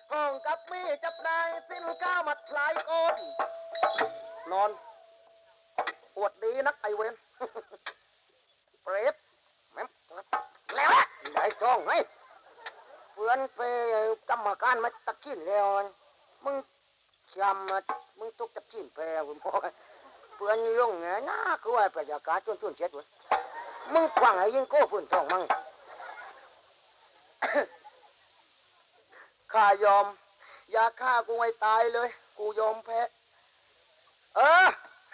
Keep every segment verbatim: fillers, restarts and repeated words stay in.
ทองกับมีจับได้สิ้นก้าวมัดหลายโกนนอนปวดดีนักไอเวนเปรตแม่แล้วได้จ้องไงเพื่อนไปกรรมการมาตะกินแล้วมึงจำมึงตุกตะกินไปคุณพ่อเพื่อนยุ่งไงน่าคือว่าประชาการจนจนเจ็ดวันมึงขวางไอ้ยิงโก้ฝืนทองมั่งข้ายอมอย่าฆ่ากูให้ตายเลยกูยอมแพ้เออ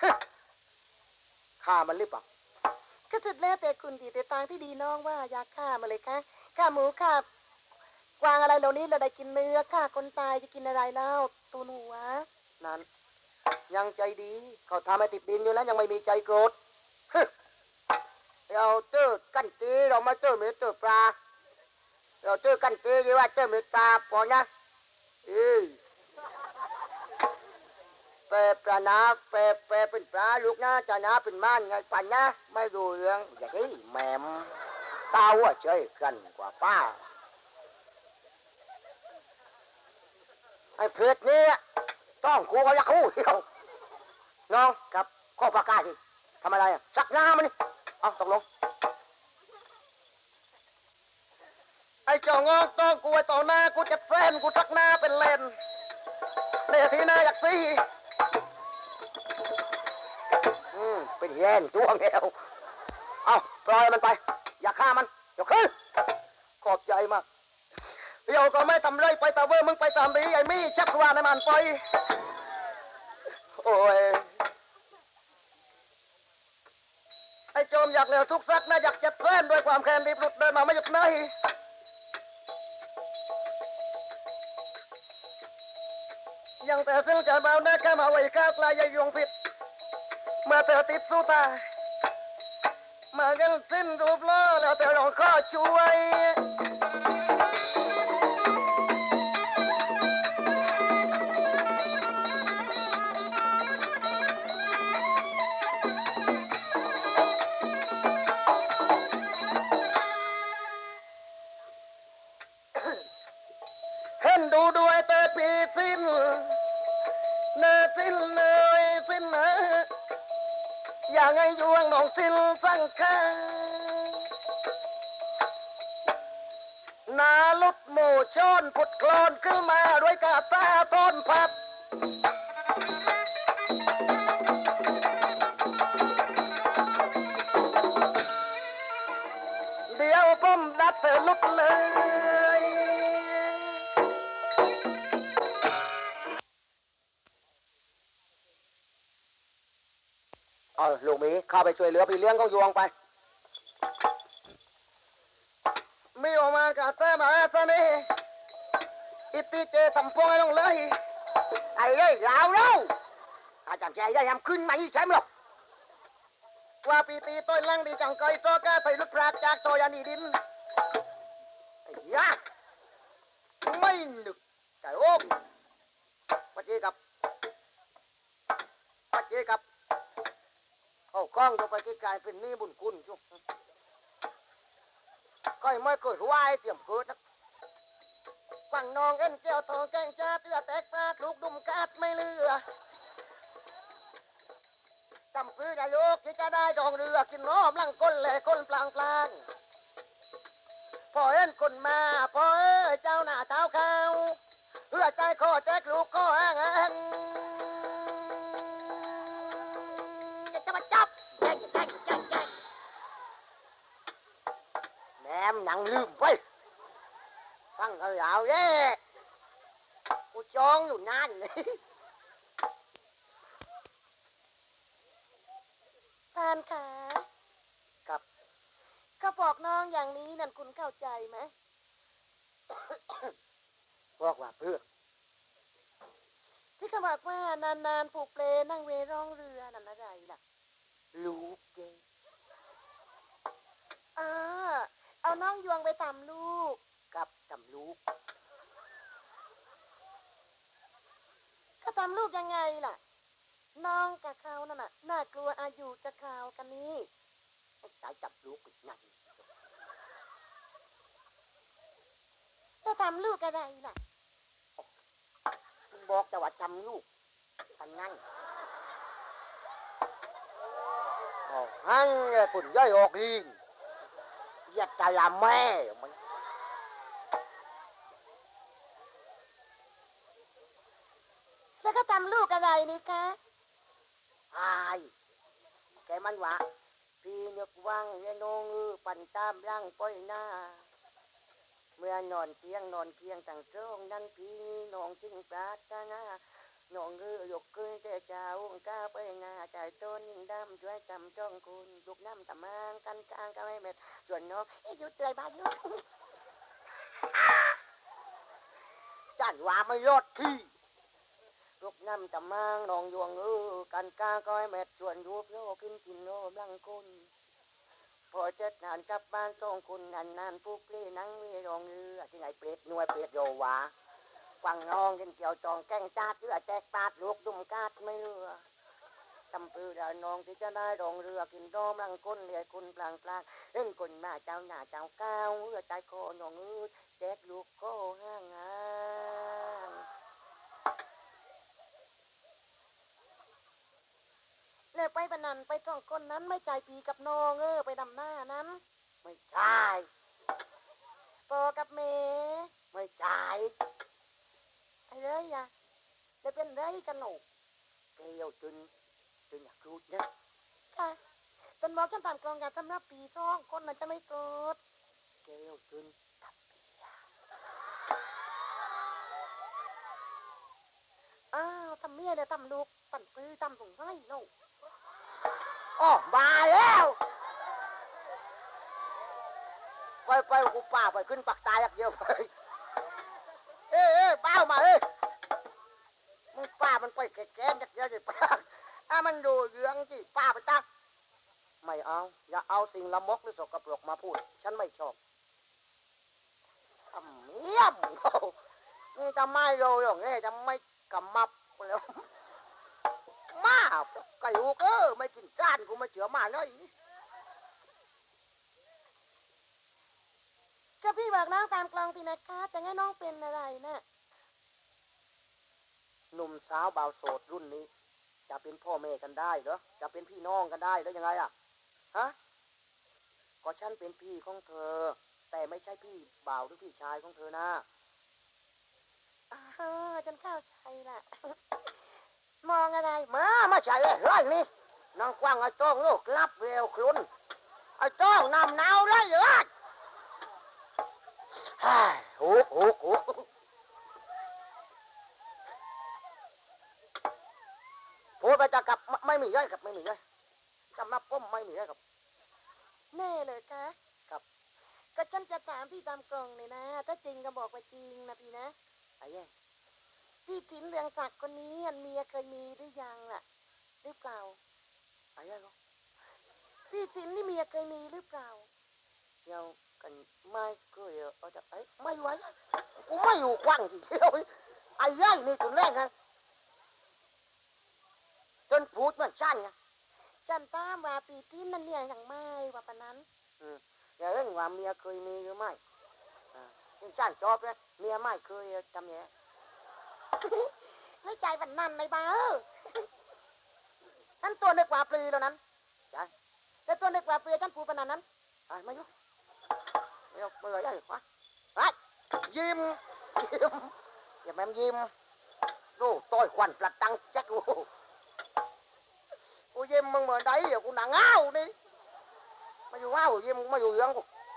ฆ่ามันหรือเปล่าก็สุดแล้วแต่คุณดีแต่ตางที่ดีน้องว่าอยากฆ่ามาเลยค่ะฆ่าหมูฆ่ากวางอะไรเหล่านี้เราได้กินเนื้อฆ่าคนตายจะกินอะไรแล้วตัวหนูวะนั่นยังใจดีเขาทำให้ติดดินอยู่แล้วยังไม่มีใจโกรธเราเจอกันตีเรามาเจอเม็ดเจอปลาเราเจอกันตียี่ว่าเจอเม็ดปลาพอนะเออเปรปลานาเปรเปรเป็นปลาลูกนะจะนาเป็นม่านไงปันนะไม่ดูเรื่องอย่างนี้แหมมตาว่าเฉยกันกว่าป้าไอ้เพชรนี่ต้องกูก็อยากคู่เที่ยวน้องกับข้อประกาศสิทำอะไรอ่ะสักหน้ามันนี่เอาตกลงไอ้เจ้างอกต้องกูไอ้ต่อหน้ากูจะแฟนกูสักหน้าเป็นเลนเนี่ยทีหน้าอยากซีอืมเป็นแย่นตัวแก้วเอาปล่อยมันไปอย่าฆ่ามันอย่าขึ้นขอบใจมากเดี๋ยวก็ไม่ทำไรไปตาเวอร์มึงไปตามดีไอ้มี่ชักวานในมันไปโอ้ยไอ้โจมอยากเหลือทุกสักนะอยากจะแกล้งด้วยความแค้นรีบหลุดเดินมาไม่หยุดไหนยังแต่ซึ่งจะเบาหน้าแค่มาไว้ข้าวกลายยงผิดเมื่อเธอติดสู้ตามากันสิ้นรูปล้อแล้วเธอร้องข้อช่วยเห็นดูด้วยแต่ปีสิ้นเนสิ้นเนยสิ้นเนอย่างไงยวงน้องสิ้นสังขานาลุดโมชอนผุดโคลนขึ้นมาด้วยกาตาต้นพับเดี๋ยวผมนัดเธอลุดเลยเออลูกหมีเข้าไปช่วยเหลือพี่เลี้ยงเขายวงไปมีออกมากาเต้มาซะนี่อิติเจทำพวงให้ลงเลยไอ้เอ้ยเราเราอาจารย์แกยังทำขึ้นมาอีกใช่ไหมหรอกว่าปีตีต้นลังดีจังไกโตก้าใส่ลูกปลาจากโตยานีดินไอ้ยาไม่นึกแต่โอ้ปัจเจกับปัจเจกับเข้ากล้องตัวไปที่กลายเป็นนี่บุญคุณจุ๊บก็ไม่เกิดวายเตรียมเกิดนะฟังน้องเอ็นเจียวทองแกงจ้าเตือแตกปลาลูกดุมกาดไม่เลือจำพื้นอายุที่จะได้ดองเรือกินน้อมลังก้นแหล่ก้นปลางปลางพอเอ็นคนมาพอเอ้ยเจ้าหน้าเท้าข้าวเพื่อใจข้อแจกลูกข้ออ้างอ้างจะมาจับแย่งแย่งแย่งแย่งแหนมหนังลืมไปฟังเขาเอาเด้กูจองอยู่นานเลยทานขากับก็บอกน้องอย่างนี้นั่นคุณเข้าใจไหม บอกว่าเพื่อที่เขาบอกว่านานๆผูกเปลนั่งเวร่องเรือนั่นอะไรล่ะลูกเก่งอ่าเอาน้องยวงไปตำลูกกับตำลูกก็ตำลูกยังไงล่ะน้องกับเขานั่นน่ะน่ากลัวอายุจะข่าวกันนี้สายจับลูกอีกนั่นจะทำลูกอะไรล่ะโอ้โหบอกแต่ว่าจำลูกทันงั้นอ๋อฮั่นเลยคุณย่อยออกดีอยากจะละแม่มันแล้วก็ทำลูกอะไรนี่คะอายแกมันวะพี่นึกว่างเยนงือปั่นตามร่างป้อยหน้าเมื่อนอนเคียงนอนเคียงต่างตรงนั้นพี่น้องจึงปรารถนาน้องเออยกขึ้นแต่เช้าก้าวไปหน้าใจต้นยิ่งดำช่วยจำจ้องคุณลูกน้ำตะมางกันกลางก็ไม่เม็ดส่วนน้องเอ้ยหยุดเลยบ้านยุดจันว่าไม่ยอดที่ลูกน้ำตะมางน้องยวงเออกันกลางก็ไม่เม็ดส่วนรูปโยขึ้นกินโนบลังคุณพอเจ็ดนานกลับบ้านต้องคุณนานนานปุ๊กลี่นั่งมีรองเรือที่ไหนเป็ดนวยเป็ดโยวะฟังน้องกินเกี่ยวจองแกงจาดเรือแจกปาดลูกดุมกาดไม่เรือจำปือดาน้องที่จะได้รองเรือกินโดมรังก้นเรียคุณปลางปลางเล่นคนมาเจ้าหน้าเจ้าก้าวเรือใจคอน้องอืดแจกลูกโก้ห้างห้างแล้วไปปนันไปสองคนนั้นไม่ใจปีกับน้องเออไปดำหน้านั้นไม่ใช่ปอกับเมไม่ใช่ไอ้เลยอะจะเป็นไรกันหนูเกลียวจนจนอยากรู้นะค่ะเป็นบอกฉันตามกรองการสำหรับปีสองคนนั้นจะไม่เกิดเกลียวจนทับเปียอ้าวทำเมียเดี๋ยวทำลูกปั่นปื้อทำสงสัยหนูอ๋อมาแล้วไปไปกูป่าไปขึ้นปากตายอยากเดียวไปเอ้เอ้เป้ามาเอ้มึงป้ามันไปแก่แก่อยากเดียวสิป้าถ้ามันดูเรื่องที่ป้าไปตักไม่เอาอย่าเอาสิ่งละมกหรือสกปรกมาพูดฉันไม่ชอบทำเยี่ยมเขานี่จะไม่โรยหรอกนี่จะไม่กำมับแล้วมาไก่หูเออไม่กินก้านกูไม่เชื่อมาเลยก็พี่บอกน้องตามกลองสินะคะจะให้น้องเป็นอะไรน่ะหนุ่มสาวบ่าวโสดรุ่นนี้ จะเป็นพ่อแม่กันได้เหรอจะเป็นพี่น้องกันได้หรือยังไงอ่ะฮะก็ฉันเป็นพี่ของเธอ แต่ไม่ใช่พี่บ่าวหรือพี่ชายของเธอนะอ้าวจนเข้าใจละมองอะไรมามาใช่เลยเฮ้ยนี่น้องกว้างไอ้ต้องลูกรับเววคลุนไอ้ต้องนำหนาวเลยเหรอฮ่าหูหูหูพูดไปจะกลับไม่ไม่มีเลยครับไม่มีเลยกำนับก้มไม่มีเลยครับแน่เลยคะครับก็ฉันจะถามพี่ตามกลองเลยนะถ้าจริงก็บอกว่าจริงนะพี่นะไอ้เนี้ยพี่ถินเรืองศักดิ์คนนี้อันเมียเคยมีหรือยังล่ะหรือเปล่าไอ้เนี้ยก็พี่ถินนี่เมียเคยมีหรือเปล่ายังกันไม่เคยเอาจะไอ้ไม่ไหวกูไม่อยู่กว้างทีเดียวไอ้ยัยนี่ถึงแรกนะจนพูดมันสั้นไงจันตามว่าปีถินนั่นเนี่ยอย่างไม่ว่าปะนั้นอืมอย่าเรื่องว่าเมียเคยมีหรือไม่อ่าสั้นจอบเลยเมียไม่เคยทำอย่างนี้ไม่ใจวันนั้นเลยบ้าเออฉันตัวนึกว่าปลีแล้วนั้นใช่แต่ตัวนึกว่าปลีฉันพูดปะนั้นนั้นไอ้ไม่ยกไม่ยกเบื่อยัยวะไอ้ยิ้มยิ้มอย่าแม่มยิ้มดูต้อยควันปลัดตังแจ็คกูกูยิ้มมึงเหมือนไดเดี๋ยวกูหนังเงานี่มาอยู่เงายิ้มมาอยู่เรื่องกู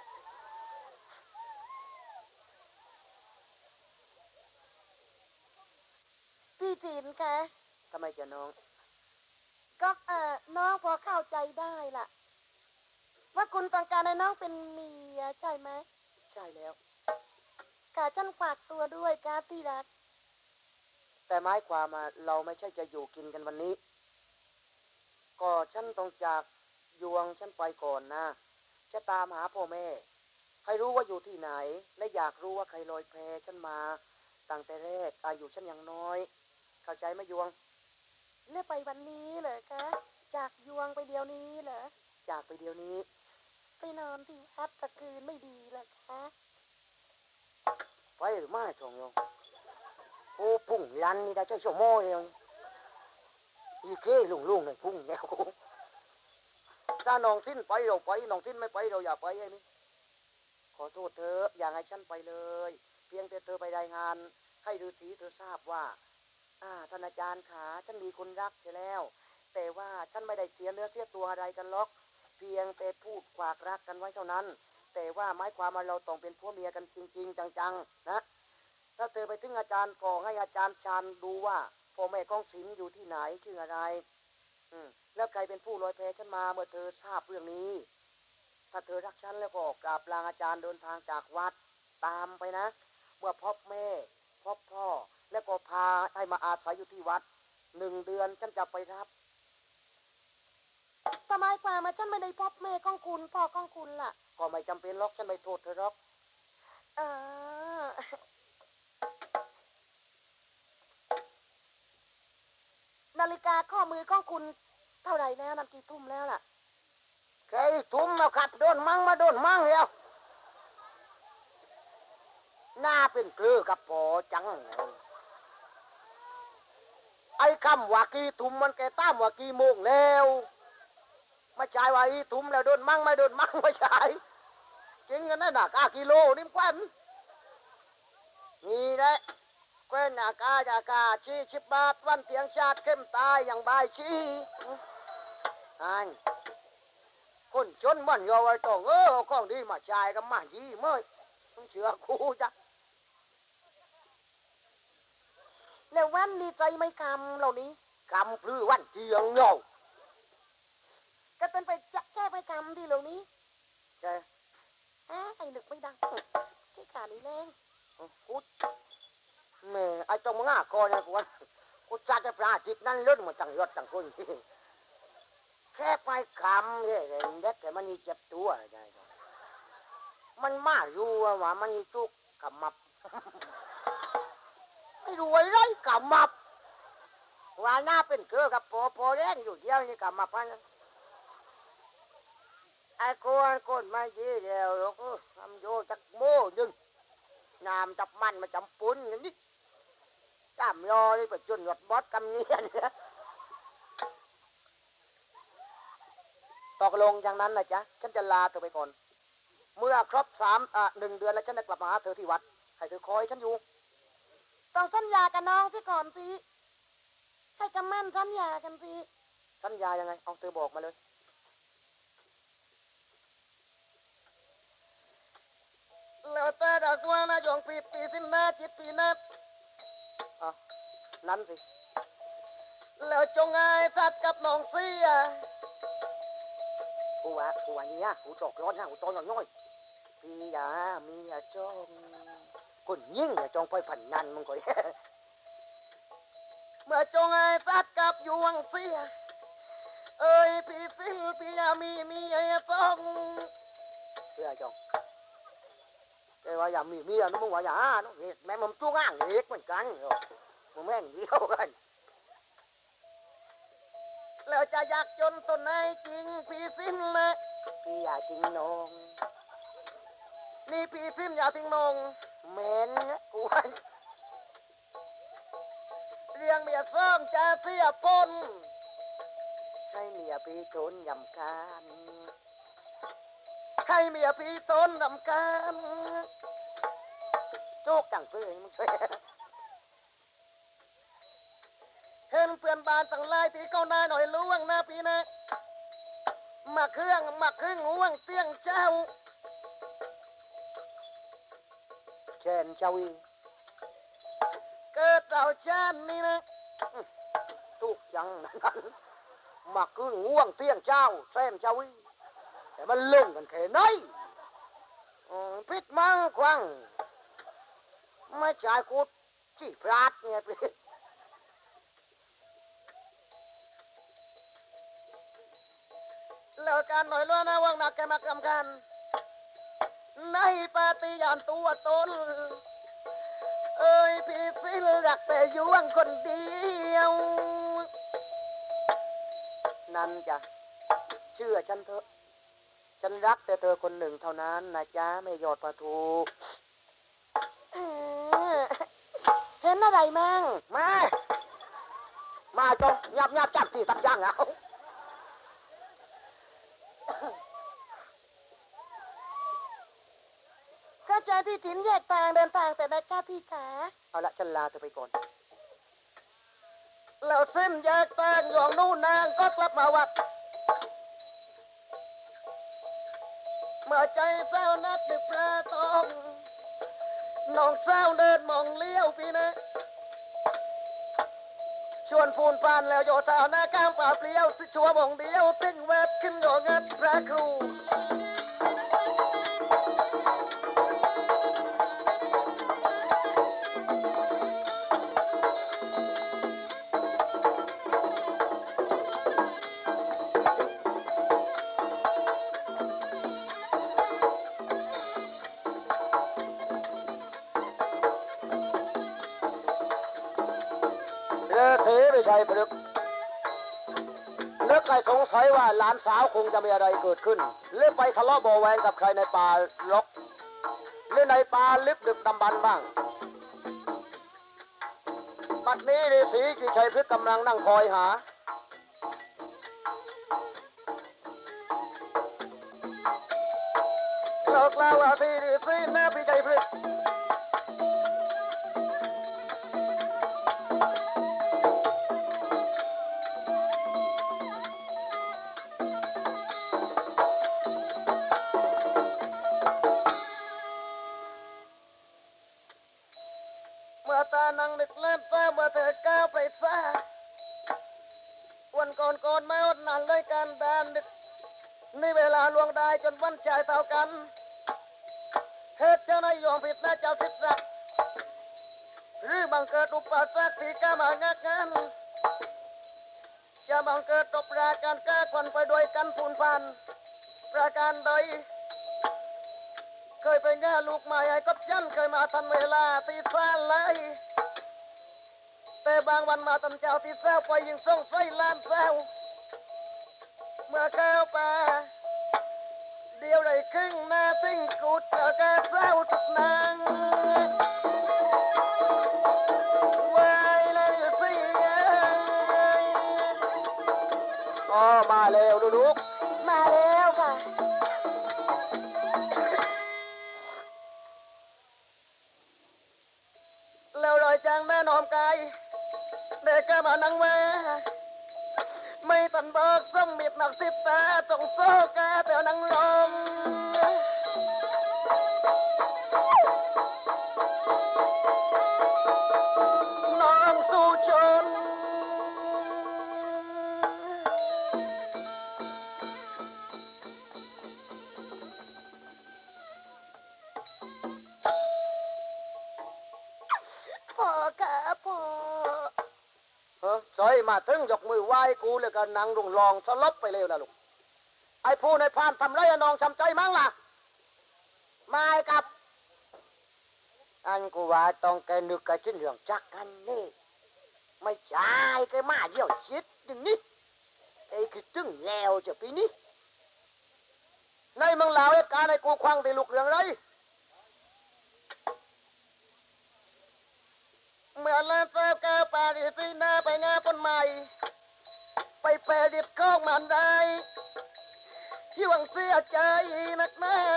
พี่ถินคะทำไมจะน้องก็เออน้องพอเข้าใจได้ล่ะ ว่าคุณต้องการให้น้องเป็นเมียใช่ไหมใช่แล้วกาฉันฝากตัวด้วยกาที่รักแต่หมายความมาเราไม่ใช่จะอยู่กินกันวันนี้ ก็ฉันต้องจากยวงฉันไปก่อนนะจะตามหาพ่อแม่ใครรู้ว่าอยู่ที่ไหน และอยากรู้ว่าใครลอยแพฉันมาตั้งแต่แรกอายุฉันยังน้อย เข้าใจไหมยวงเนี่ยไปวันนี้เหรอคะ จากยวงไปเดียวนี้เหรอจากไปเดี๋ยวนี้ไปนอนที่วัดสักคืนไม่ดีเหรอคะไปหรือไม่ทองโยงกูพุ่งยันนี่ได้เจ้าชั่วโมงเองอีเก้ลุงลุงหนึ่งพุ่งแล้วถ้าน้องสิ้นไปเราไปน้องสิ้นไม่ไปเราอย่าไปไอ้นี่ขอโทษเธออย่าให้ฉันไปเลยเพียงแต่เธอไปรายงานให้ฤาษีเธอทราบว่าอ่าท่านอาจารย์ขาฉันมีคนรักเสียแล้วแต่ว่าฉันไม่ได้เสียเนื้อเสียตัวอะไรกันหรอกเพียงแต่พูดฝากรักกันไว้เท่านั้นแต่ว่าหมายความว่าเราต้องเป็นผัวเมียกันจริงๆจังๆนะถ้าเธอไปถึงอาจารย์ก็ให้อาจารย์ชานดูว่าพ่อแม่ของศิลป์อยู่ที่ไหนชื่ออะไรอืมแล้วใครเป็นผู้ลอยแพฉันมาเมื่อเธอทราบเรื่องนี้ถ้าเธอรักฉันแล้วก็กราบลาอาจารย์เดินทางจากวัดตามไปนะเมื่อพบแม่พบพ่อแล้วก็พาให้มาอาศัยอยู่ที่วัดหนึ่งเดือนฉันจะไปรับทำไมฝ่ามาฉันไม่ได้พบแม่ของคุณพ่อของคุณล่ะก็ไม่จำเป็นหรอกฉันไม่โทษเธอหรอกเออนาฬิกาข้อมือของคุณเท่าไหร่แล้วนับกี่ทุ่มแล้วล่ะแค่ทุ่มแล้วครับโดนมั่งมาโดนมั่งแล้วหน้าเป็นเกลือกับพอจังไอ้คำว่ากี่ทุ่มมันแกตามว่ากี่โมงแล้วไม่ใช่ว่าอีทุ่มแล้วโดนมั่งไม่โดนมั่งไม่ใช่จริงกันนะหนักอากิโลนี่กวนนี่แหละกวนหนักอาจากาชี้ชิบบาทวันเตียงชาติเข้มตายอย่างใบชี้อันคนจนมันยอไว้ต้องเออของดีมาจ่ายกับมายี่เมื่อต้องเชื่อครูจ้ะแล้ววันดีใจไม่คำเหล่านี้คำพลือวันเจียงเงาก็เป็นไปจะแค่ไปคำดีเหล่านี้ใช่ฮะไอ้นึกไม่ดังที่ขานี่แรงกูแม่ไอ้จงมึงอ่ะก่อนนะกูว่ากูจัดจะปลาจิตนั่นเลื่อนมาจังยอดจังคนแค่ไปคำเนี่ยเด็กแต่มันมีเจ็บตัวอะไรมันมาอยู่ว่ามันมีทุกกำมับไม่รวยไรกำมับว่าหน้าเป็นเกลือกับพอพอแรงอยู่เดียวนี่กำมับพันไอ้คนคนมาเยี่เดียวแล้วก็ทำโยจักโม่ยึงน้ำจับมันมาจำปุ้นอย่างนี้จำยอนี่ก็จนหยดบอสกำเนียนเนี่ยตกลงอย่างนั้นนะจ๊ะฉันจะลาเธอไปก่อนเมื่อครบสามอ่ะหนึ่งเดือนแล้วฉันจะกลับมาหาเธอที่วัดให้เธอคอยฉันอยู่ต้องสัญญากับน้องสิก่อนสิให้กำมั่นสัญญากันสิสัญญายังไงเอาเธอบอกมาเลยแล้วแต่ดอกตัวนะยองปีปีสินนาจิตปีนัดอ่ะนั้นสิแล้วจงไงสัตว์กับน้องเสียกูว่ากูว่านี้กูตกร้อนนะกูตอนน้อยพี่ยามียาจงคนยิ่งอย่าจงไปผันนันมึงก่อยเมื่อจงไงสัตว์กับยวงเสียเอ้ยพี่ฟิลพี่ยามีมียาจงเสียจงแต่ว่าอย่ามีเมียนะมึงว่าอย่าเนาะแม่มึงจ้วงอ่างเล็กเหมือนกันมึงแม่งเดียวกันแล้วจะอยากจนต้นไหนจริงพี่ซิมนะพี่อยากจริงนงนี่พี่ซิมอยากจริงนงเหม็นกูเรียงเมียซ้อมจะเสียปนให้เมียพี่ทนยำกันให้เมียพี่ทนยำกันโจกจังเพื่อนมึงเห็นเพื่อนบ้านตั้งหลายที่เขาหน้าหน่อยล่วงหน้าพี่นะมาเครื่องมาเครื่องง่วงเตี้ยงเจ้าเช่นเจ้าอีเกิดเราเช่นนี่นะทุกอย่างนั้นมาเครื่องง่วงเตี้ยงเจ้าเช่นเจ้าอีแต่มันลงกันแค่ไหนพิษมังควังไม่ใช่กูจี้พลาดเนี่ยพี่แล้วการหน่อยล้วนนะวังหนักแกมากำกันในปฏิญาณตัวตนเอ้ยพี่ฟิลอยากแต่อยู่วังคนเดียวนั่นจ้ะเชื่อฉันเถอะฉันรักแต่เธอคนหนึ่งเท่านั้นนะจ๊ะไม่ยอดประทูเห็นอะไรอะไรมั่งมามาจงยับยับจับสี่สับย่างเอาเข้าใจที่ถินแยกทางเดินทางแต่ได้ค่าพี่ขาเอาละฉันลาเธอไปก่อนแล้วเส้นแยกทางหลวงนู่นนางก็กลับมาวัดเมื่อใจเศร้านัดดึกปลาตองน้องเศร้าเดินมองเลี้ยวพี่นะชวนพูนปานแล้วโยสาวหน้าก้ามป่าเปลี่ยวสิชัวมองเดียวติ้งแวดขึ้นโยเงินพระครูเลิกเทไปชัยพฤกษ์นึกใครสงสัยว่าหลานสาวคงจะมีอะไรเกิดขึ้นหรือไปทะเลาะเบาะแวงกับใครในป่าลกหรือในป่าลึกดึกดำบรรพ์บ้างบัดนี้ฤาษีกิชัยพฤกษ์กำลังนั่งคอยหาโลกลาวาทีฤาษีแม่พี่ชัยพฤกษ์เมื่อตานังนึกเล่นฟ้าเมื่อเธอก้าวไปฟ้าวันก่อนก่อนไม่อดนานเลยการดานดึกนี่เวลาลวงได้จนวันชายเท่ากันเหตุเจ้านายยอมผิดนะเจ้าทิศรักหรือบังเกิดอุปสรรคที่ก้ามางักงันจะบังเกิดตบราการก้าควันไปด้วยกันพูนพันประการใดเคยไปแง่ลูกใหม่ให้กับยันเคยมาทันเวลาตีฟ้าเลยแต่บางวันมาตันเจ้าที่แซวไปยิงส่งไฟลานแซวเมื่อเข้าป่าเดียวได้ครึ่งหน้าทิ้งกูเจอแกแซวทุกนางไว้เลยสิอ๋อมาเร็วลูกมาแล้วค่ะแล้วรอยจางแม่นอมกายเด็กก็มานั่งแวไม่ตันบอกส้มมีดหนักสิบตาต้องโซ่กาแต่นั่งลงน้องสู้ชนพ่อค่ะพ่อเออซอยมาถึงยกมือไหว้กูเลยก็นั่งลงลองสลบไปเร็วนะลูกไอ้ผู้ในพานทำไรอะน้องช้ำใจมั้งล่ะไม่กับอันกูว่าต้องแกนึกกันชิ้นเรื่องจักกันนี่ไม่ใช่แกมาเยี่ยวชิดอย่างนี้ไอ้คือจึงแล้วจะปีนี้ในเมืองลาวเหตุการณ์ในกูควังตีลูกเรื่องไรเมื่อลาเซฟกาปาดิสีหน้าไปงาต้นไม้ไปแปรดิบข้องมันได้ที่หวังเสียใจนักแม่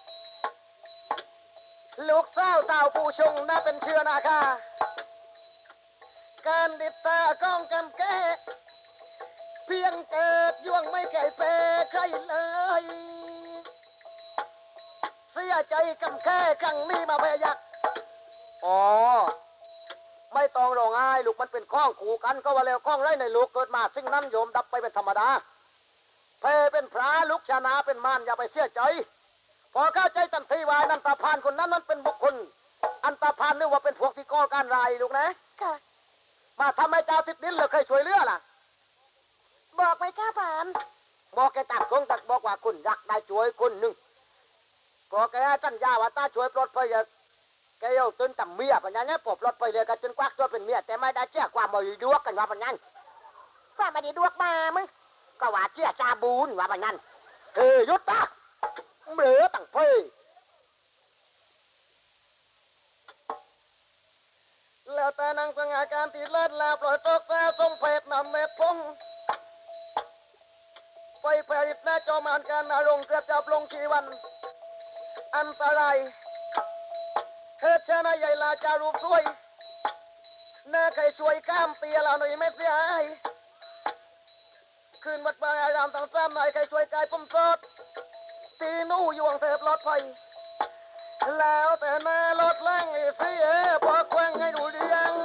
ลูกสาวสาวผู้ชงน่าเป็นเชื้อนาคาการดิบตาก้องกันแก้เพียงเกิดย่วงไม่ไก่แปรใครเลยเสียใจกำแค่ครั้งนี้มาพยักอ๋อไม่ต้องร้องไห้ลูกมันเป็นข้องขู่กันก็ว่าแล้วข้องไรในลูกเกิดมาซึ่งนั้นโยมดับไปเป็นธรรมดาเพเป็นพระลูกชนะเป็นมารอย่าไปเสียใจพอเข้าใจทันทีว่านันตาพานคนนั้นนั้นเป็นบุคคลอันตาพานนึกว่าเป็นพวกที่ก่อการร้ายลูกนะค่ะมาทำให้เจ้าทิพย์ดินเลยเคยช่วยเหลือล่ะบอกไปข้าผ่านบอกแกตัดคงตัดบอกว่าคุณอยากได้ช่วยคนหนึ่งพอแกจันยาว่าตาช่วยปลดไปแกเอาตื่นต่ำเมียปัญญาเนี่ยปลดไปเลยกันจนควักตัวเป็นเมียแต่ไม่ได้เชื่อความบ่อยยวกกันว่าปัญญาว่ามาดีดวกมามึงก็ว่าเชื่อจาบูนว่าปัญญาเออยุดตาเหลือตั้งเพยแล้วแต่นางสง่าการตีเลิศแล้วปล่อยตกแซ่ทรงเพศนำเม็ดพงไปแผลิตหน้าจอมานการนารงเกือบจับลงชีวันอันตรายเธอชนะใหญ่ลาจารูปสวยหน้าใครช่วยก้ามเตียเราหน่อยไม่เสียหายคืนวัดบางอารามต่างซ้ำหน่อยใครช่วยกายผมสดตีนู่ยวงเถิบรถไฟแล้วแต่หน้ารถแรงไอ้เสียพอแกว้งให้ดูเรียง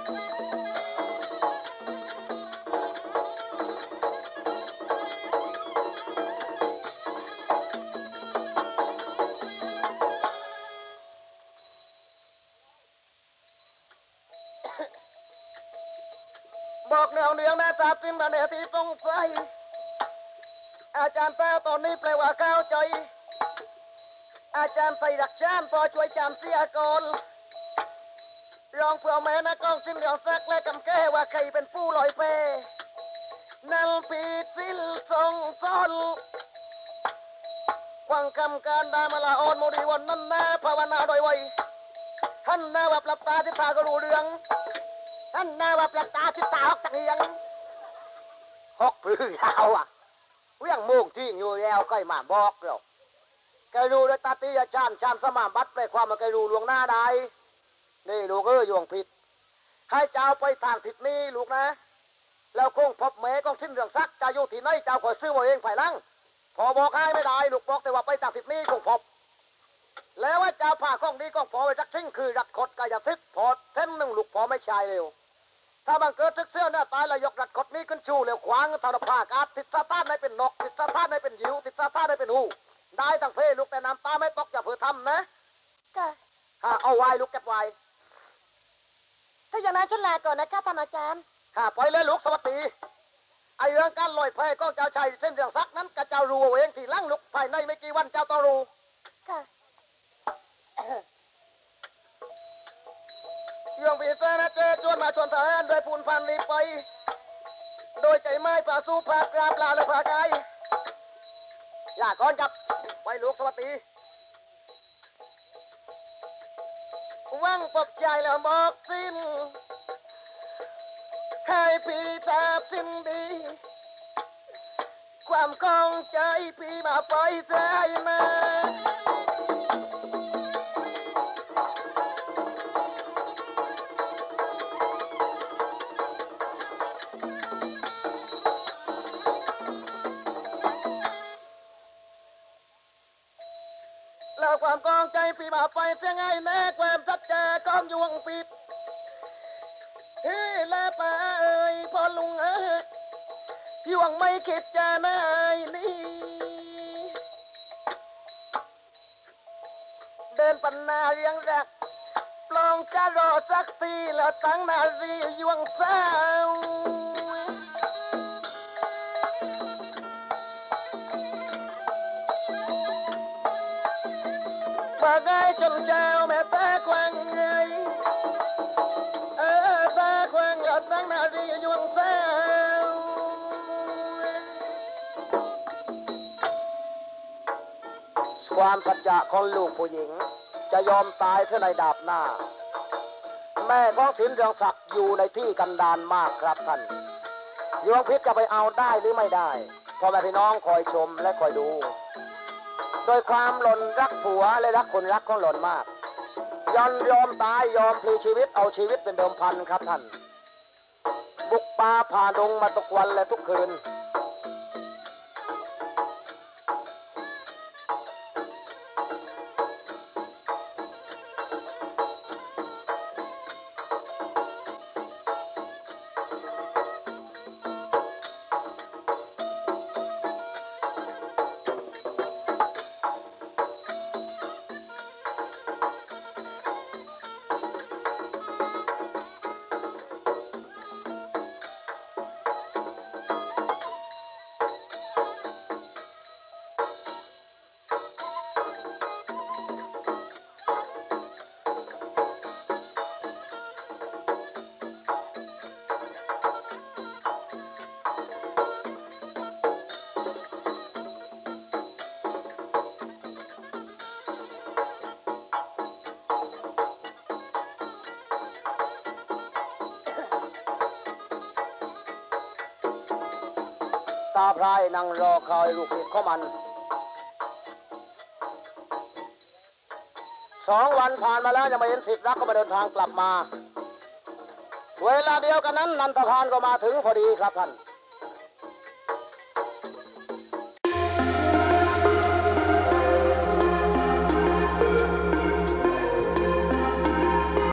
บอกแนวเนียงนะจับสิ้นแต่เนที่สงสัยอาจารย์แป้วตอนนี้แปลว่าเข้าใจอาจารย์ใส่ดักชานพอช่วยจำเสียก่อนรองเผื่อแม่นะกองสิ้นเดียวซักและกำแก้ว่าใครเป็นผู้ลอยเปนั่นปีสิ้นทรงซ้อนควังคำการดามาลาออนโมดีวันนั้นนะภาวนาโดยไวท่านนาว่าปลับตาทิตาก็รู้เรื่องท่านนาว่าปลับตาทิตาฮอกตะเกียงฮอกพื้นยาวอ่ะเรื่องโมงที่อยู่แล้วก็มาบอกเราแกรู้เลยตาตีอาจารย์ชามสมามบัดไปความมาแกรู้ลวงหน้าได้นี่ลูกเอ้ยยวงผิดให้เจ้าไปทางทิศนี้ลูกนะแล้วคงพบแม่กองสิ้นเรื่องซักจะอยู่ที่ไหนเจ้าคอยซื้อเอาเองภายหลังพอบอกให้ไม่ได้ลูกบอกแต่ว่าไปทางทิศนี้คงพบแล้วว่าเจ้าผ่าข้องนี้ก็พอไปสักทิ้งคือรัดขดกายทิศพอเท่นหนึ่งลูกพอไม่ชายเร็วถ้าบังเกิดทึกเสื้อหน้าตายแล้วยกรัดขดนี้ขึ้นชูเร็วขวางทารผ้ากาดติดซาตานให้เป็นนกติดซาตานให้เป็นยิวติดซาตานให้เป็นหูได้ทั้งเพลูกแต่น้ำตาไม่ตกอย่าเพื่อทำนะค่ะข้าเอาไว้ลูกเก็บไว้ถ้าอย่างนั้นฉันลาก่อนนะคะท่านอาจารย์ข้าปล่อยเลยลูกสวัสดีไอเรื่องการลอยแพก็เจ้าชายเส้นเรื่องซักนั้นกับเจ้ารู้เองที่ลั่งลูกภายในไม่กี่วันเจ้าต้องรู้ค่ะยวงปีเตอร์นะเจชวนมาชวนทหารโดยปูนฟันรีไปโดยใจไม้ป่าสู้ผากราบลาและผากายอย่าก่อนจับไว้ลูกสวัสดีวังปบใจแล้วบอกสิ้นให้พี่ทราบสิ้นดีความคองใจพี่มาปล่อยใจมาแล้วความกองใจพี่มาไปเสียไงแน่ความสัจจะกองยวงปิดเฮ้และป่าเอ้ยพอลุงเอ้ยยวงไม่คิดจะนายนี่เดินปันนาเรียงรักปลองจะรอสักทีแล้วตั้งนารียวงสาวมาไงจนเจ้าแม่ตาควังไงเออตาควังแล้วตั้งนารียวงสาวความสัจจะของลูกผู้หญิงจะยอมตายเท่าในดาบหน้าแม่ของศิลเรืองศักดิ์อยู่ในที่กันดารมากครับท่านยวงพิษจะไปเอาได้หรือไม่ได้พ่อแม่พี่น้องคอยชมและคอยดูโดยความหล่นรักผัวและรักคนรักของหล่นมากยอมยอมตายยอมพลีชีวิตเอาชีวิตเป็นเดิมพันครับท่านบุกป่าผ่าดงมาทุกวันและทุกคืนตาพรายนั่งรอคอยลูกศิษย์ของมันสองวันผ่านมาแล้วยังไม่เห็นศิษย์รักก็มาเดินทางกลับมาเวลาเดียวกันนั้นนันทพานก็มาถึงพอดีครับท่าน